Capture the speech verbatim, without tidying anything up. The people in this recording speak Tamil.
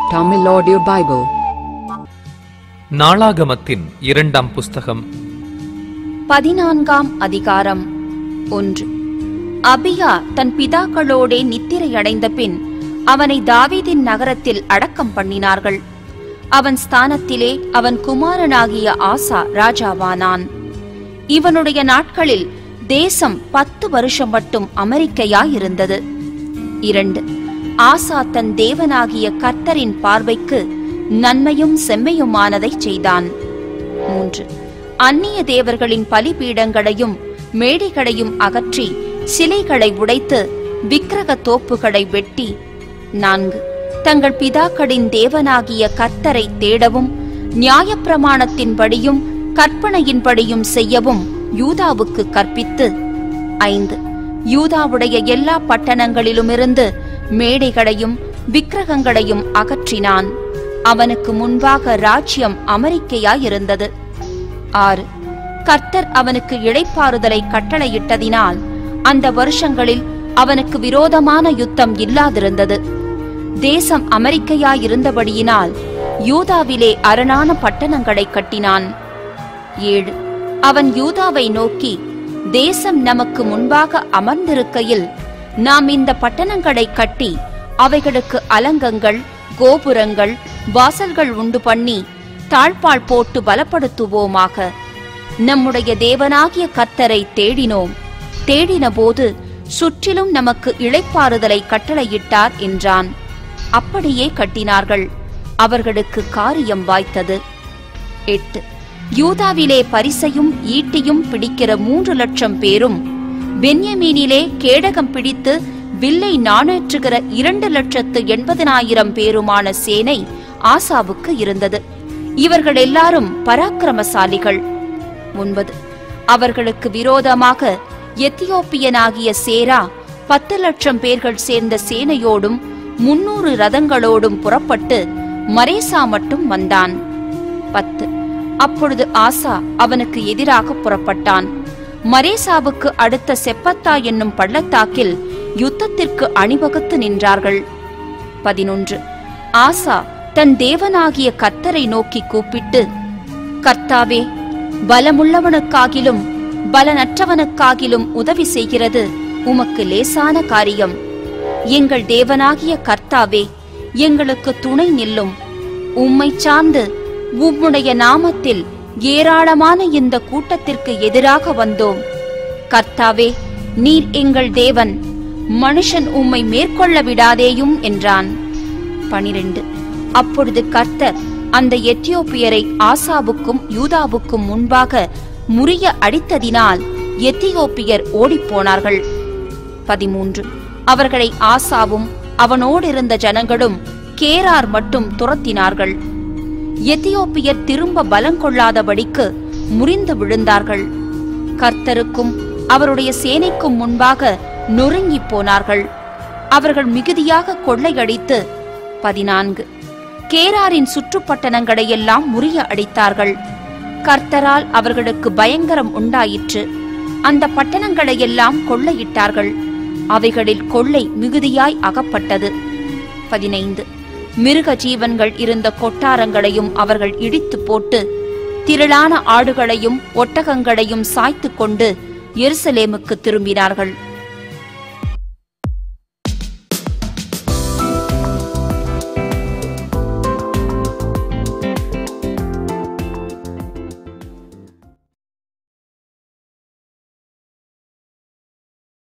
Tamil Audio Bible. நாளாகமத்தின் இரண்டாம் புஸ்தகம் பதினான்காம் அதிகாரம். ஒன்று. அபியா தன் பிதாக்களோடே நித்திரையடைந்த பின் அவனை தாவீதின் நகரத்தில் அடக்கம் பண்ணினார்கள். அவன் ஸ்தானத்திலே அவன் குமாரனாகிய ஆசா ராஜாவானான். இவனுடைய நாட்களில் தேசம் பத்து வருஷம் மட்டும் அமெரிக்கையாயிருந்தது. இரண்டு. ஆசா தன் தேவனாகிய கர்த்தரின் பார்வைக்கு நன்மையும் செம்மையுமானதைச் செய்தான். மூன்று. அந்நிய தேவர்களின் பலிபீடங்களையும் மேடைகளையும் அகற்றி சிலைகளை உடைத்து விக்கிரக தோப்புகளை வெட்டி. நான்கு. தங்கள் பிதாக்களின் தேவனாகிய கர்த்தரை தேடவும் நியாயப்பிரமாணத்தின்படியும் கற்பனையின்படியும் செய்யவும் யூதாவுக்கு கற்பித்து. ஐந்து. யூதாவுடைய எல்லா பட்டணங்களிலுமிருந்து மேடைகளையும் விக்கிரகங்களையும் அகற்றினான். அவனுக்கு முன்பாக ராஜ்யம் அமெரிக்கையாயிருந்தது. ஆறு. கர்த்தர் அவனுக்கு இளைப்பாறுதலை கட்டளையிட்டதினால் அந்த வருஷங்களில் அவனுக்கு விரோதமான யுத்தம் இல்லாதிருந்தது. தேசம் அமெரிக்கையாயிருந்தபடியினால் யூதாவிலே அரணான பட்டணங்களை கட்டினான். ஏழு. அவன் யூதாவை நோக்கி, தேசம் நமக்கு முன்பாக அமர்ந்திருக்கையில் நாம் இந்த பட்டணங்களை கட்டி அவைகளுக்கு அலங்கங்கள், கோபுரங்கள், வாசல்கள் உண்டு பண்ணி தாழ்பாள் போட்டு பலப்படுத்துவோமாக. நம்முடைய தேவனாகிய கர்த்தரை தேடினோம். தேடின போது சுற்றிலும் நமக்கு இளைப்பாறுதலை கட்டளையிட்டார் என்றான். அப்படியே கட்டினார்கள். அவர்களுக்கு காரியம் வாய்த்தது. எட்டு. யூதாவிலே பரிசையும் ஈட்டியும் பிடிக்கிற மூன்று லட்சம் பேரும், பென்யமீனிலே கேடகம் பிடித்து வில்லை நாணேற்றுகிற இரண்டு லட்சத்து எண்பதினாயிரம் பேருமான சேனை ஆசாவுக்கு இருந்தது. இவர்கள் எல்லாரும் பராக்கிரமசாலிகள். ஒன்பது. அவர்களுக்கு விரோதமாக எத்தியோப்பியனாகிய சேரா பத்து லட்சம் பேர்கள் சேர்ந்த சேனையோடும் முன்னூறு ரதங்களோடும் புறப்பட்டு மரேசா மட்டும் வந்தான். பத்து. அப்பொழுது ஆசா அவனுக்கு எதிராக புறப்பட்டான். மரேசாவுக்கு அடுத்த செப்பத்தா என்னும் பள்ளத்தாக்கில் யுத்தத்திற்கு அணிவகுத்து நின்றார்கள். பதினொன்று. ஆசா தன் தேவனாகிய கர்த்தரை நோக்கி கூப்பிட்டு, கர்த்தாவே, பலமுள்ளவனுக்காகிலும் பலனற்றவனுக்காகிலும் உதவி செய்கிறது உமக்கு லேசான காரியம். எங்கள் தேவனாகிய கர்த்தாவே, எங்களுக்கு துணை நில்லும். உம்மை சார்ந்து உம்முடைய நாமத்தில் ஏராளமான இந்த கூட்டத்திற்கு எதிராக வந்தோம். கர்த்தாவே, நீர் எங்கள் தேவன், மனுஷன் உம்மை மேற்கொள்ள விடாதேயும் என்றான். பனிரெண்டு. அப்பொழுது கர்த்தர் அந்த எத்தியோப்பியரை ஆசாவுக்கும் யூதாவுக்கும் முன்பாக முறிய அடித்ததினால் எத்தியோப்பியர் ஓடிப்போனார்கள். பதிமூன்று. அவர்களை ஆசாவும் அவனோடிருந்த ஜனங்களும் கேரார் மட்டும் துரத்தினார்கள். எத்தியோப்பியர் திரும்ப பலங்கொள்ளாதபடிக்கு முறிந்து விழுந்தார்கள். கர்த்தருக்கும் அவருடைய சேனைக்கும் முன்பாக நொறுங்கி போனார்கள். அவர்கள் மிகுதியாக கொள்ளையடித்து. பதினான்கு. கேராரின் சுற்றுப்பட்டணங்களையெல்லாம் முறிய அடித்தார்கள். கர்த்தரால் அவர்களுக்கு பயங்கரம் உண்டாயிற்று. அந்த பட்டணங்களையெல்லாம் கொள்ளையிட்டார்கள். அவைகளில் கொள்ளை மிகுதியாய் அகப்பட்டது. பதினைந்து. மிருக ஜீவன்கள் இருந்த கொட்டாரங்களையும் அவர்கள் இடித்து போட்டு திரளான ஆடுகளையும் ஒட்டகங்களையும் சாய்த்து கொண்டு எருசலேமுக்கு திரும்பினார்கள்.